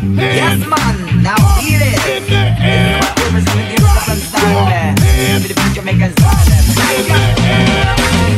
Yes, man. Now feel it. Representing Brooklyn style, man. With the Jamaican style.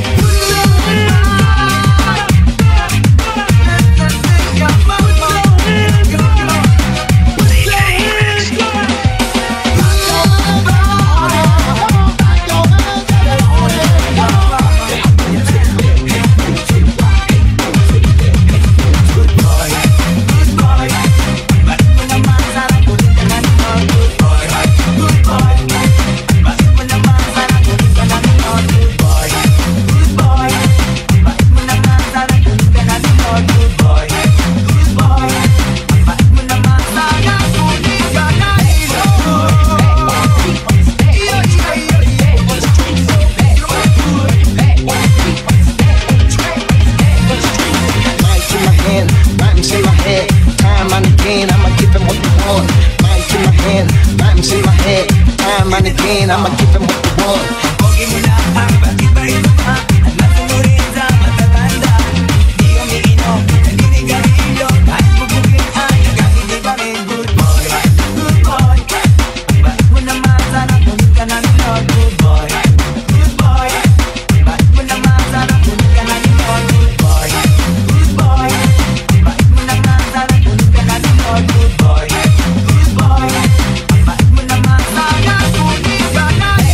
I'ma give him what they want. Pogi mo na ang bakit ba ito pa? At masunurin sa matatanda. Di kami inom, naninigarilyo. Kahit bubugin ay nagkakiti pa rin. Good boy, good boy. Bakit mo naman sana tunin ka namin Lord? Good boy, good boy. Bakit mo naman sana tunin ka namin Lord? Good boy, good boy. Bakit mo naman sana tunin ka namin Lord? Good boy, good boy. Bakit mo naman sana tunin ka namin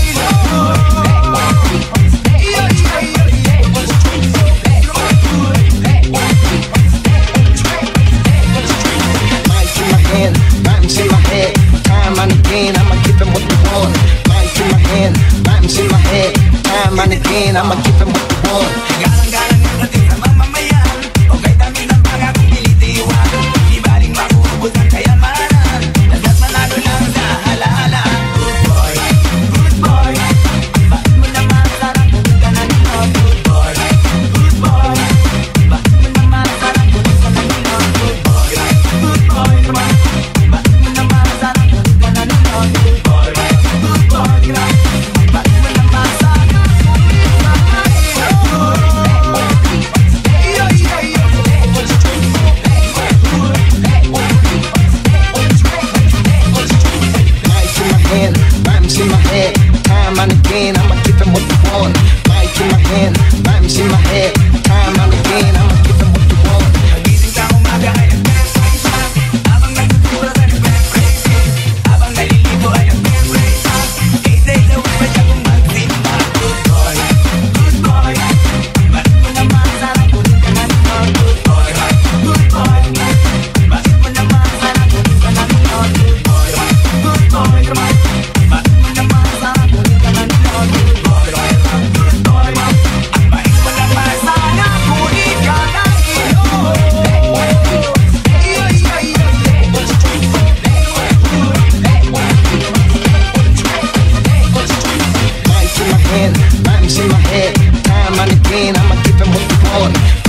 Rhymes in my head, time and again, I'ma give him what they want. Mic in my hand, rhymes in my head, time and again, I'ma give him what they want. Galang-galang yung dating sa mamamayan. O kahit dami ng pangakong pinitiwan. Di baling maubos ang kayamanan. Dapat manalo lang sa alaala. Good boy, good boy. Bakit mo naman sarang tunin ka na nino? Good boy, good boy. Bakit mo naman sarang tunin ka na nino? Good boy, good boy. Bakit mo naman sarang tunin ka na nino? Good boy, good boy. Bakit mo naman sarang tunin ka na nino? Mic in my hand, rhymes in my head, time and again, I'ma give him what they want. Mic in my hand, rhymes in my head, time and again, I'ma give him what they want. Nagising sa umaga ay nag-best habang nagtuturo sa nag-best habang naliligo ay nag-best 8 days a week pa siya kung magsimba. Good boy, good boy. Bakit mo naman sarang tunin ka na nino? Good boy, good boy. Bakit mo naman sarang tunin ka na nino? Good boy, good boy. Bakit mo naman sarang tunin ka na nino? Good boy, good boy. Ang bait mo naman sana tunin ka na Mic in my hand, rhymes in my head, time and again, I'ma give him what they want.